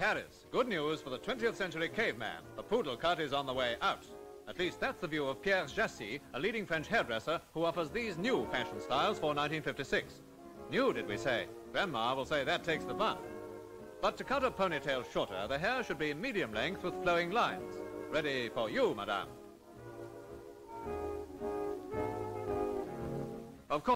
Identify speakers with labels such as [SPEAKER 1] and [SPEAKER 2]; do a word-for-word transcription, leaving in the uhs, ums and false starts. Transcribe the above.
[SPEAKER 1] Paris, good news for the twentieth century caveman. The poodle cut is on the way out. At least that's the view of Pierre Jassy, a leading French hairdresser who offers these new fashion styles for nineteen fifty-six. New, did we say? Grandma will say that takes the fun. But to cut a ponytail shorter, the hair should be medium length with flowing lines. Ready for you, madame.